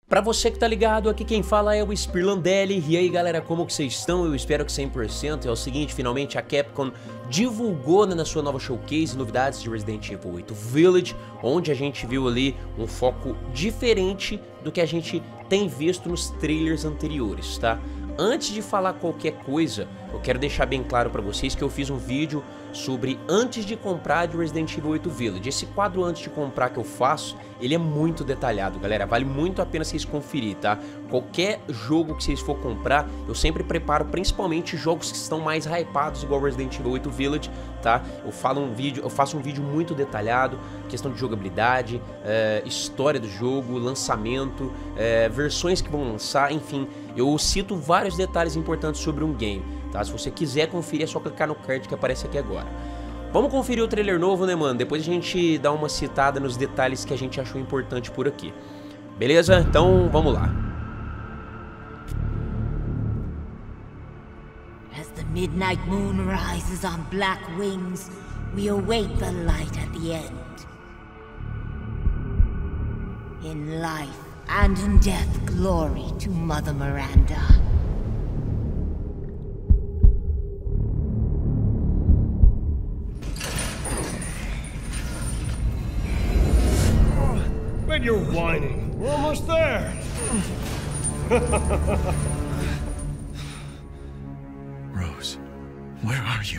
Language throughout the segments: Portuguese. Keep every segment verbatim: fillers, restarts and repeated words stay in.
Pra você que tá ligado, aqui quem fala é o Spirlandelli. E aí galera, como que vocês estão? Eu espero que cem por cento. É o seguinte, finalmente a Capcom divulgou, né, na sua nova showcase novidades de Resident Evil oito Village, onde a gente viu ali um foco diferente do que a gente tem visto nos trailers anteriores, tá? Antes de falar qualquer coisa, eu quero deixar bem claro pra vocês que eu fiz um vídeo sobre antes de comprar de Resident Evil oito Village. Esse quadro antes de comprar que eu faço, ele é muito detalhado, galera. Vale muito a pena vocês conferir, tá? Qualquer jogo que vocês for comprar, eu sempre preparo principalmente jogos que estão mais hypados, igual Resident Evil oito Village, tá? Eu falo um vídeo, eu faço um vídeo muito detalhado, questão de jogabilidade, é, história do jogo, lançamento, é, versões que vão lançar, enfim. Eu cito vários detalhes importantes sobre um game, tá? Se você quiser conferir, é só clicar no card que aparece aqui agora. Vamos conferir o trailer novo, né, mano? Depois a gente dá uma citada nos detalhes que a gente achou importante por aqui. Beleza? Então, vamos lá. As the midnight moon rises on black wings, we await the light at the end. In life and in death, glory to Mother Miranda. But you're whining. We're almost there. Rose, where are you?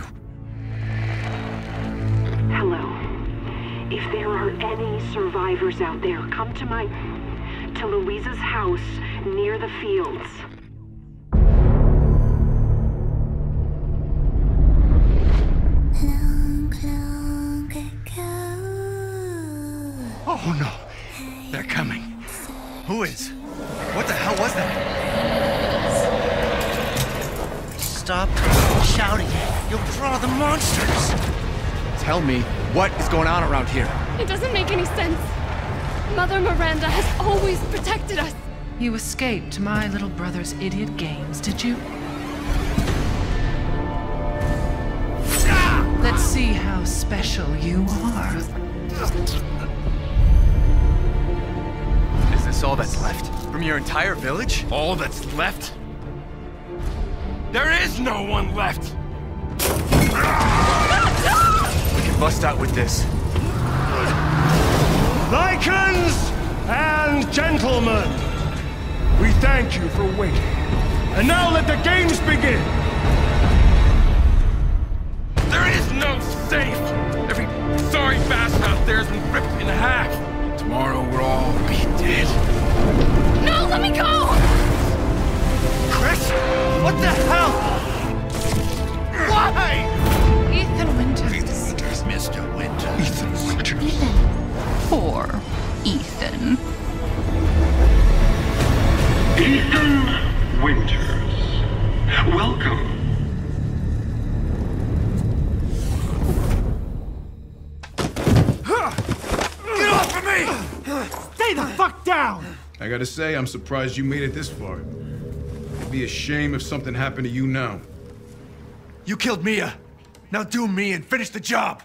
Hello. If there are any survivors out there, come to my... to Louisa's house near the fields. Oh no! They're coming. Who is? What the hell was that? Stop shouting. You'll draw the monsters. Tell me, what is going on around here? It doesn't make any sense. Mother Miranda has always protected us. You escaped my little brother's idiot games, did you? Let's see how special you are. Is this all that's left? From your entire village? All that's left? There is no one left! We can bust out with this. Lycans and gentlemen, we thank you for waiting. And now let the games begin! There is no safe! Every sorry bastard out there has been ripped in half. Tomorrow we'll all be dead. No, let me go! Chris? What the hell? Why? Ethan Winters. Ethan Winters. Mister Winters. Ethan Winters. Ethan. Poor Ethan. Ethan Winters. Welcome. Get off of me! Stay the fuck down! I gotta say, I'm surprised you made it this far. It'd be a shame if something happened to you now. You killed Mia. Now do me and finish the job.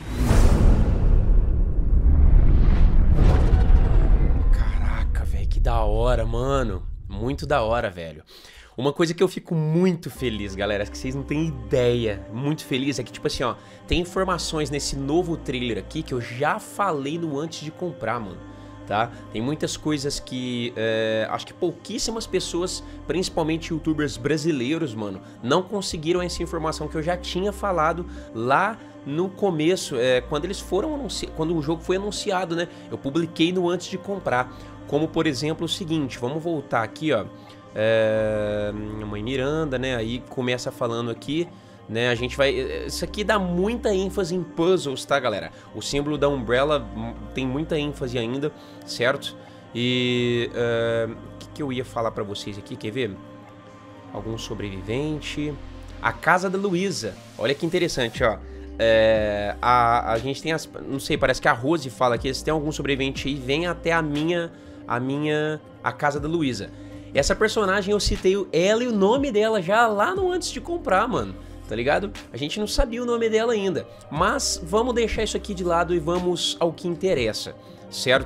Caraca, velho, que da hora, mano. Muito da hora, velho. Uma coisa que eu fico muito feliz, galera, que vocês não têm ideia, muito feliz, é que, tipo assim, ó, tem informações nesse novo trailer aqui que eu já falei no antes de comprar, mano, tá? Tem muitas coisas que, é, acho que pouquíssimas pessoas, principalmente youtubers brasileiros, mano, não conseguiram essa informação que eu já tinha falado lá no começo, é, quando eles foram anunciados, quando o jogo foi anunciado, né? Eu publiquei no antes de comprar, como, por exemplo, o seguinte, vamos voltar aqui, ó. É, mãe Miranda, né? Aí começa falando aqui, né? A gente vai... Isso aqui dá muita ênfase em puzzles, tá, galera? O símbolo da Umbrella tem muita ênfase ainda, certo? E... Uh, o que, que eu ia falar pra vocês aqui? Quer ver? Algum sobrevivente... A casa da Luísa. Olha que interessante, ó. É, a, a gente tem as... Não sei, parece que a Rose fala aqui. Se tem algum sobrevivente aí, vem até a minha... A minha... A casa da Luísa. Essa personagem eu citei ela e o nome dela já lá no antes de comprar, mano. Tá ligado? A gente não sabia o nome dela ainda. Mas vamos deixar isso aqui de lado e vamos ao que interessa, certo?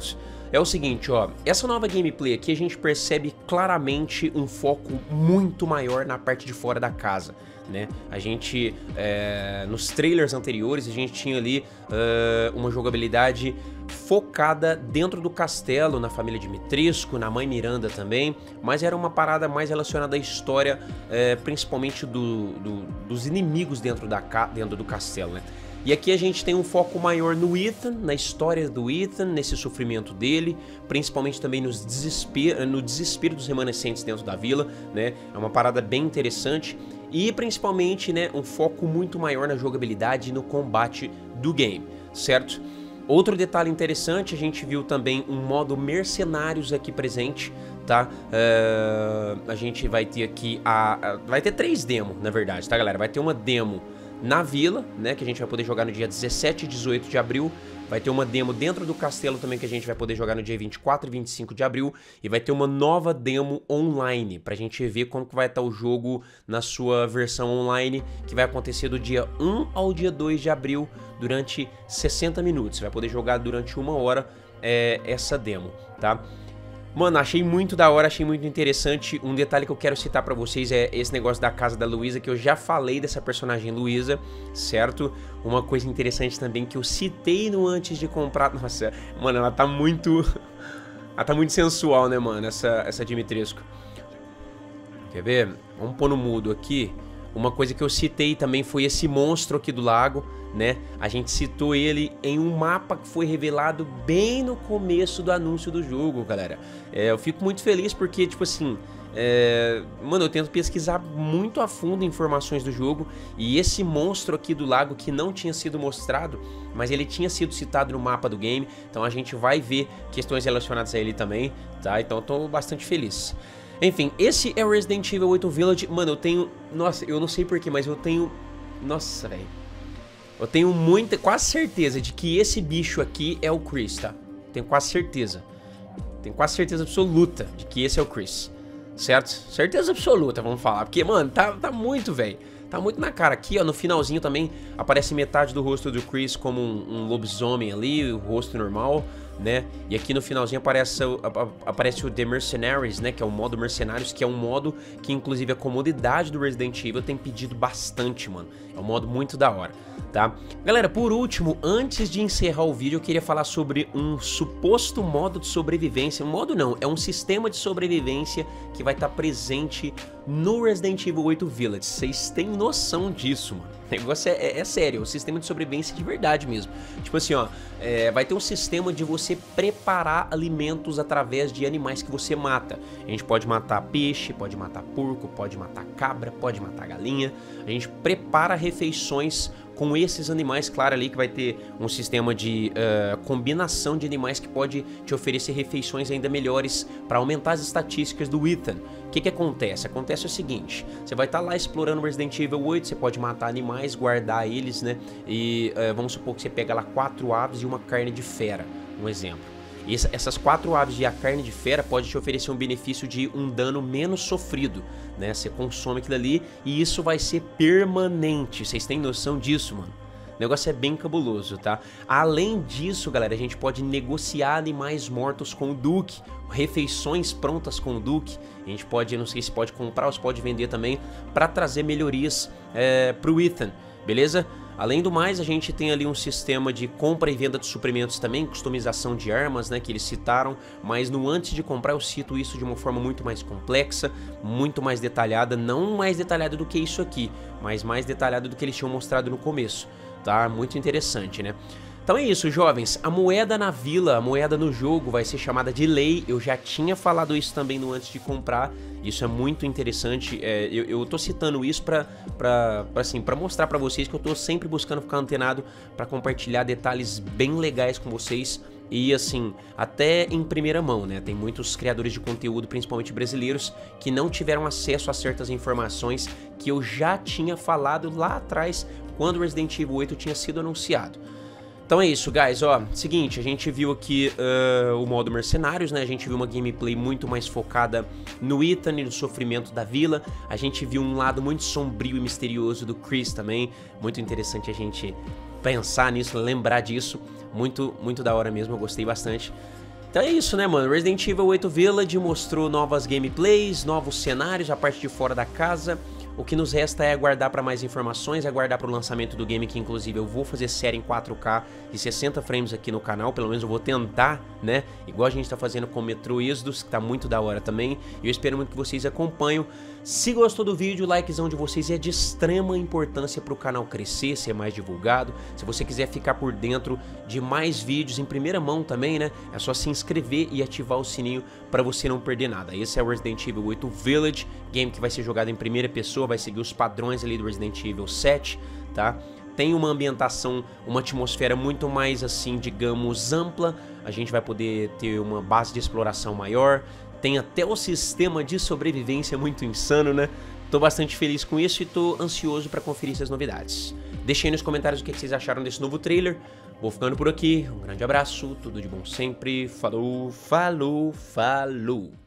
é o seguinte, ó, essa nova gameplay aqui a gente percebe claramente um foco muito maior na parte de fora da casa, né? A gente, é, nos trailers anteriores, a gente tinha ali uh, uma jogabilidade focada dentro do castelo, na família Dimitrescu, na mãe Miranda também, mas era uma parada mais relacionada à história, é, principalmente do, do, dos inimigos dentro, da, dentro do castelo, né? E aqui a gente tem um foco maior no Ethan, na história do Ethan, nesse sofrimento dele, principalmente também nos desespero, no desespero dos remanescentes dentro da vila, né? É uma parada bem interessante e principalmente, né, um foco muito maior na jogabilidade e no combate do game, certo? Outro detalhe interessante, a gente viu também um modo mercenários aqui presente, tá? Uh, a gente vai ter aqui, a, a, vai ter três demos, na verdade, tá, galera? Vai ter uma demo na vila, né, que a gente vai poder jogar no dia dezessete e dezoito de abril. Vai ter uma demo dentro do castelo também que a gente vai poder jogar no dia vinte e quatro e vinte e cinco de abril. E vai ter uma nova demo online, pra gente ver como que vai estar o jogo na sua versão online, que vai acontecer do dia um ao dia dois de abril, durante sessenta minutos. Você vai poder jogar durante uma hora é, essa demo, tá? Mano, achei muito da hora, achei muito interessante. Um detalhe que eu quero citar pra vocês é esse negócio da casa da Luísa, que eu já falei dessa personagem Luísa, certo? Uma coisa interessante também que eu citei no antes de comprar... Nossa, mano, ela tá muito... ela tá muito sensual, né, mano, essa, essa Dimitrescu. Quer ver? Vamos pôr no mudo aqui. Uma coisa que eu citei também foi esse monstro aqui do lago, né? A gente citou ele em um mapa que foi revelado bem no começo do anúncio do jogo, galera. É, eu fico muito feliz porque, tipo assim, é... mano, eu tento pesquisar muito a fundo informações do jogo e esse monstro aqui do lago que não tinha sido mostrado, mas ele tinha sido citado no mapa do game, então a gente vai ver questões relacionadas a ele também, tá? Então eu tô bastante feliz. Enfim, esse é o Resident Evil oito Village. Mano, eu tenho... Nossa, eu não sei porquê, mas eu tenho... Nossa, velho. Eu tenho muita... Quase certeza de que esse bicho aqui é o Chris, tá? Tenho quase certeza. Tenho quase certeza absoluta de que esse é o Chris. Certo? Certeza absoluta, vamos falar. Porque, mano, tá, tá muito, velho. Tá muito na cara. Aqui, ó, no finalzinho também aparece metade do rosto do Chris como um, um lobisomem ali, o rosto normal, né? E aqui no finalzinho aparece, aparece o The Mercenaries, né? Que é o modo Mercenários, que é um modo que, inclusive, a comunidade do Resident Evil tem pedido bastante, mano. É um modo muito da hora, tá? Galera, por último, antes de encerrar o vídeo, eu queria falar sobre um suposto modo de sobrevivência. Um modo não, é um sistema de sobrevivência que vai estar presente no Resident Evil oito Village. Vocês têm noção disso, mano? O negócio é, é, é sério, é um sistema de sobrevivência de verdade mesmo. Tipo assim, ó, é, vai ter um sistema de você preparar alimentos através de animais que você mata. A gente pode matar peixe, pode matar porco, pode matar cabra, pode matar galinha. A gente prepara refeições com esses animais, claro ali que vai ter um sistema de uh, combinação de animais que pode te oferecer refeições ainda melhores para aumentar as estatísticas do Ethan. O que que acontece? Acontece o seguinte, você vai estar tá lá explorando Resident Evil oito, você pode matar animais, guardar eles, né? E uh, vamos supor que você pega lá quatro aves e uma carne de fera, um exemplo. E essas quatro aves e a carne de fera pode te oferecer um benefício de um dano menos sofrido, né? Você consome aquilo ali e isso vai ser permanente. Vocês têm noção disso, mano? O negócio é bem cabuloso, tá? Além disso, galera, a gente pode negociar animais mortos com o Duke, refeições prontas com o Duke. A gente pode, não sei se pode comprar ou se pode vender também, para trazer melhorias é, pro Ethan, beleza? Além do mais, a gente tem ali um sistema de compra e venda de suprimentos também, customização de armas, né, que eles citaram, mas no antes de comprar eu cito isso de uma forma muito mais complexa, muito mais detalhada, não mais detalhada do que isso aqui, mas mais detalhada do que eles tinham mostrado no começo, tá? Muito interessante, né? Então é isso, jovens, a moeda na vila, a moeda no jogo vai ser chamada de lei, eu já tinha falado isso também no antes de comprar, isso é muito interessante, é, eu, eu tô citando isso pra, pra, pra, assim, pra mostrar pra vocês que eu tô sempre buscando ficar antenado pra compartilhar detalhes bem legais com vocês e assim, até em primeira mão, né, tem muitos criadores de conteúdo, principalmente brasileiros, que não tiveram acesso a certas informações que eu já tinha falado lá atrás, quando o Resident Evil oito tinha sido anunciado. Então é isso, guys, ó, seguinte, a gente viu aqui uh, o modo Mercenários, né, a gente viu uma gameplay muito mais focada no Ethan e no sofrimento da vila, a gente viu um lado muito sombrio e misterioso do Chris também, muito interessante a gente pensar nisso, lembrar disso, muito, muito da hora mesmo, eu gostei bastante. Então é isso, né, mano? Resident Evil oito Village mostrou novas gameplays, novos cenários, a parte de fora da casa. O que nos resta é aguardar para mais informações, aguardar para o lançamento do game, que inclusive eu vou fazer série em quatro K e sessenta frames aqui no canal, pelo menos eu vou tentar, né? Igual a gente tá fazendo com o Metro Exodus, que tá muito da hora também. E eu espero muito que vocês acompanhem. Se gostou do vídeo, o likezão de vocês é de extrema importância para o canal crescer, ser mais divulgado. Se você quiser ficar por dentro de mais vídeos em primeira mão também, né? É só se inscrever e ativar o sininho para você não perder nada. Esse é o Resident Evil oito Village, game que vai ser jogado em primeira pessoa, vai seguir os padrões ali do Resident Evil sete, tá? Tem uma ambientação, uma atmosfera muito mais assim, digamos, ampla. A gente vai poder ter uma base de exploração maior. Tem até o sistema de sobrevivência muito insano, né? Tô bastante feliz com isso e tô ansioso para conferir essas novidades. Deixem aí nos comentários o que vocês acharam desse novo trailer. Vou ficando por aqui. Um grande abraço, tudo de bom sempre. Falou, falou, falou.